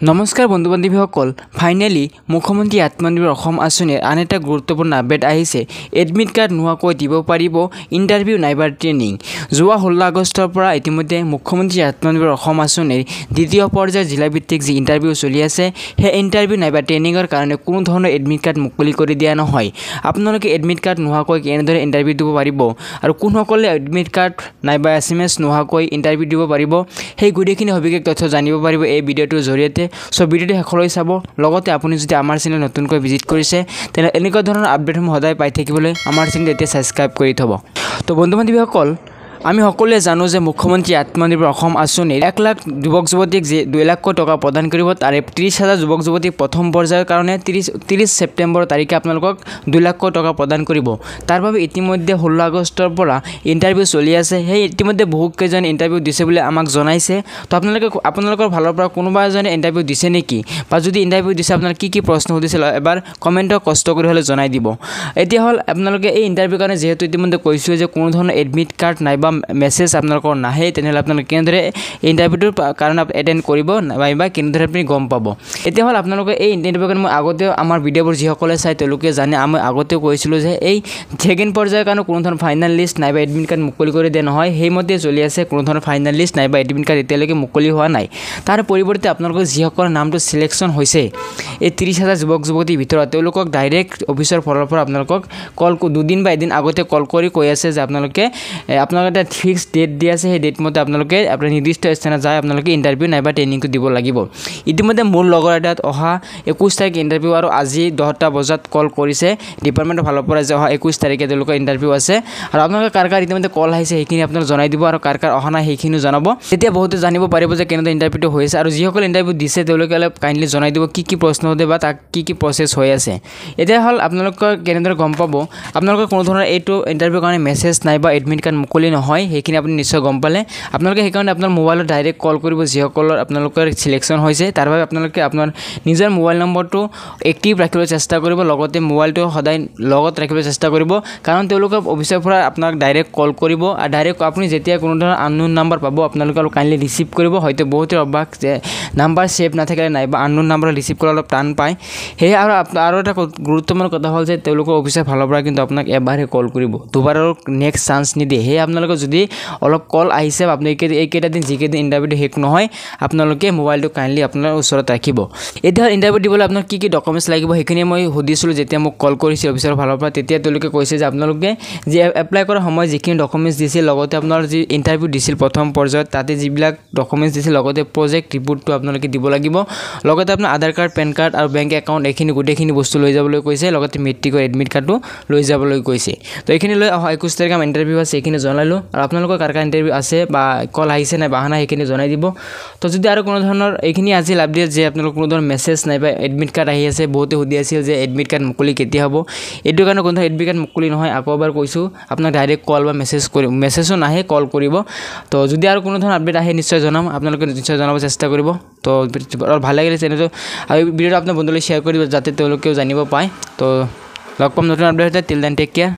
নমস্কাৰ বন্ধু বান্ধৱীসকল ফাইনালি মুখ্যমন্ত্ৰী আত্মনিৰ্ভৰ অসম আঁচনিৰ আন এটা গুৰুত্বপূৰ্ণ আপডেট আহিছে। এডমিট কাৰ্ড নোহোৱাকৈ দিব পাৰিব ইণ্টাৰভিউ নাইবা ট্ৰেইনিং। যোৱা 16 আগষ্টৰ পৰা ইতিমধ্যে মুখ্যমন্ত্ৰী আত্মনিৰ্ভৰ অসম আঁচনিৰ দ্বিতীয় পৰ্যায়ৰ জিলাভিত্তিক যি ইণ্টাৰভিউ চলি আছে, সেই ইণ্টাৰভিউ নাইবা ট্ৰেইনিঙৰ কাৰণে কোনো ধৰণৰ এডমিট কাৰ্ড মুকলি কৰি দিয়া নহয়। আপোনালোকে এডমিট কাৰ্ড নোহোৱাকৈ কেনেদৰে ইণ্টাৰভিউ দিব পাৰিব আৰু কোনসকলে এডমিট কাৰ্ড নাইবা SMS নোহোৱাকৈ ইণ্টাৰভিউ দিব পাৰিব, সেই গোটেইখিনি সবিশেষ তথ্য জানিব পাৰিব এই ভিডিঅ'টোৰ জৰিয়তে। সো ভিডিওটি শেষলৈ চাব। লগতে আপুনি যদি আমাৰ চেনেল নতুনকৈ ভিজিট কৰিছে তেনে এনেকুৱা ধৰণৰ আপডেটসমূহ সদায় পাই থাকিবলৈ আমাৰ চেনেল এতিয়া সাবস্ক্ৰাইব কৰি থব। তো বন্ধু বান্ধৱীসকল, আমি সকলোৱে জানো যে মুখ্যমন্ত্ৰী আত্মনিৰ্ভৰ অসম আঁচনিৰ 1 লাখ যুৱক যুৱতীক যে 2 লাখ টকা প্ৰদান কৰিব, তাৰে 30,000 যুৱক যুৱতীক প্ৰথম পৰ্যায়ৰ কাৰণে 30 ছেপ্টেম্বৰ তাৰিখে আপোনালোকক 2 লাখ টকা প্ৰদান কৰিব। তাৰ বাবে ইতিমধ্যে 16 আগষ্টৰ পৰা ইণ্টাৰভিউ চলি আছে। সেই ইতিমধ্যে বহুকেইজন ইণ্টাৰভিউ দিছে বুলি আমাক জনাইছে। তো আপোনালোকৰ ফালৰ পৰা কোনোবা এজনে ইণ্টাৰভিউ দিছে নেকি, বা যদি ইণ্টাৰভিউ দিছে আপোনাৰ কি প্ৰশ্ন সুধিছিল এবাৰ কমেণ্টত কষ্ট কৰি হ'লে জনাই দিব। এতিয়া হ'ল আপোনালোকে এই ইণ্টাৰভিউৰ কাৰণে যিহেতু ইতিমধ্যে কৈছোঁ যে কোনো ধৰণৰ এডমিট কাৰ্ড নাইবা মেছেজ আপোনালোকৰ নাহে, তেনেহ'লে আপোনালোকে কেনেদৰে ইণ্টাৰভিউটোৰ কাৰণে এটেণ্ড কৰিব নাইবা কেনেদৰে আপুনি গম পাব। এতিয়া হ'ল আপোনালোকে এই ইণ্টাৰভিউৰ কাৰণে মই আগতেও আমাৰ ভিডিঅ'বোৰ যিসকলে চাই তেওঁলোকে জানে, আমি আগতেও কৈছিলোঁ যে এই ছেকেণ্ড পৰ্যায়ৰ কাৰণে কোনো ধৰণৰ ফাইনেল লিষ্ট নাইবা এডমিট কাৰ্ড মুকলি কৰি দিয়া নহয়। সেইমতে চলি আছে, কোনো ধৰণৰ ফাইনেল লিষ্ট নাইবা এডমিট কাৰ্ড এতিয়ালৈকে মুকলি হোৱা নাই। তাৰ পৰিৱৰ্তে আপোনালোকৰ যিসকলৰ নামটো চিলেকশ্যন হৈছে এই 30,000 যুৱক যুৱতীৰ ভিতৰত, তেওঁলোকক ডাইৰেক্ট অফিচৰ ফালৰ পৰা আপোনালোকক কল 2 দিন বা এদিন আগতে কল কৰি কৈ আছে যে আপোনালোকে এটা ফিক্সড ডেট দি আছে, সেই ডেট মতে আপোনালোকে আপোনাৰ নিৰ্দিষ্ট স্থানত যায় আপোনালোকে ইণ্টাৰভিউ নাইবা ট্ৰেইনিংটো দিব লাগিব। ইতিমধ্যে মোৰ লগৰ এটাত অহা 21 তাৰিখ ইণ্টাৰভিউ আৰু আজি 10টা বজাত কল কৰিছে ডিপাৰ্টমেণ্টৰ ফালৰ পৰা যে অহা 21 তাৰিখে তেওঁলোকৰ ইণ্টাৰভিউ আছে। আৰু আপোনালোকে কাৰ ইতিমধ্যে কল আহিছে সেইখিনি আপোনালোকে জনাই দিব, আৰু কাৰ অহা নাই সেইখিনিও জনাব। তেতিয়া বহুতে জানিব পাৰিব যে কেনেদৰে ইণ্টাৰভিউটো হৈছে, আৰু যিসকলে ইণ্টাৰভিউ দিছে তেওঁলোকে অলপ কাইণ্ডলি জনাই দিব কি প্ৰশ্ন সোধে বা তাক কি প্ৰচেছ হৈ আছে। এতিয়া হ'ল আপোনালোকৰ কেনেদৰে গম পাব আপোনালোকৰ কোনো ধৰণৰ এইটো ইণ্টাৰভিউৰ কাৰণে মেছেজ নাইবা এডমিট কাৰ্ড মুকলি নহয়, সেইখিনি আপুনি নিশ্চয় গম পালে। আপোনালোকে সেইকাৰণে আপোনাৰ মোবাইলত ডাইৰেক্ট কল কৰিব যিসকলৰ আপোনালোকৰ চিলেকশ্যন হৈছে। তাৰ বাবে আপোনালোকে আপোনাৰ নিজৰ মোবাইল নম্বৰটো এক্টিভ ৰাখিবলৈ চেষ্টা কৰিব, লগতে মোবাইলটো সদায় লগত ৰাখিবলৈ চেষ্টা কৰিব, কাৰণ তেওঁলোকে অফিচৰ পৰা আপোনাক ডাইৰেক্ট কল কৰিব। আৰু ডাইৰেক্ট আপুনি যেতিয়া কোনো ধৰণৰ আননোন নাম্বাৰ পাব আপোনালোকে অলপ কাইণ্ডলি ৰিচিভ কৰিব। হয়তো বহুতে অভ্যাস যে নাম্বাৰ ছেভ নাথাকিলে নাইবা আননোন নাম্বাৰ ৰিচিভ কৰা অলপ টান পায়। সেয়ে আৰু এটা গুৰুত্বপূৰ্ণ কথা হ'ল যে তেওঁলোকৰ অফিচৰ ফালৰ পৰা কিন্তু আপোনাক এবাৰহে কল কৰিব, দুবাৰৰ নেক্সট চান্স নিদিয়ে। সেয়ে আপোনালোকে যদি অলপ কল আহিছে আপুনি এইকেইটা দিন যিকেইদিন ইণ্টাৰভিউটো শেষ নহয়, আপোনালোকে মোবাইলটো কাইণ্ডলি আপোনাৰ ওচৰত ৰাখিব। এতিয়া ইণ্টাৰভিউ দিবলৈ আপোনাৰ কি ডকুমেণ্টছ লাগিব সেইখিনি মই সুধিছিলোঁ যেতিয়া মোক কল কৰিছিল অফিচৰ ফালৰ পৰা। তেতিয়া তেওঁলোকে কৈছে যে আপোনালোকে যি এপ্লাই কৰাৰ সময়ত যিখিনি ডকুমেণ্টছ দিছিল, লগতে আপোনাৰ যি ইণ্টাৰভিউ দিছিল প্ৰথম পৰ্যায়ত তাতে যিবিলাক ডকুমেণ্টছ দিছিল, লগতে প্ৰজেক্ট ৰিপৰ্টটো আপোনালোকে দিব লাগিব। লগতে আপোনাৰ আধাৰ কাৰ্ড, পেন কাৰ্ড আৰু বেংক একাউণ্ট এইখিনি গোটেইখিনি বস্তু লৈ যাবলৈ কৈছে। লগতে মেট্ৰিকৰ এডমিট কাৰ্ডটো লৈ যাবলৈ কৈছে। তো এইখিনি লৈ অহা 21 তাৰিখে আমাৰ ইণ্টাৰভিউ আছে, এইখিনি জনালোঁ। আৰু আপোনালোকৰ কাৰ ইণ্টাৰভিউ আছে বা কল আহিছে নাই বা অহা নাই সেইখিনি জনাই দিব। তো যদি আৰু কোনো ধৰণৰ এইখিনি আজি আপডেট যে আপোনালোকৰ কোনো ধৰণৰ মেছেজ নাইবা এডমিট কাৰ্ড আহি আছে, বহুতে সুধি আছিল যে এডমিট কাৰ্ড মুকলি কেতিয়া হ'ব। এইটো কাৰণে কোনো ধৰণৰ এডমিট কাৰ্ড মুকলি নহয়, আকৌ এবাৰ কৈছোঁ আপোনাক ডাইৰেক্ট কল বা মেছেজো নাহে, কল কৰিব। তো যদি আৰু কোনো ধৰণৰ আপডেট আহে নিশ্চয় জনাম, আপোনালোকে নিশ্চয় জনাব চেষ্টা কৰিব। তো ভাল লাগিলে চেনেলটো আৰু ভিডিঅ'টো আপোনাৰ বন্ধুলৈ শ্বেয়াৰ কৰি দিব যাতে তেওঁলোকেও জানিব পায়। তো লগ পাম নতুন update. Till then take care.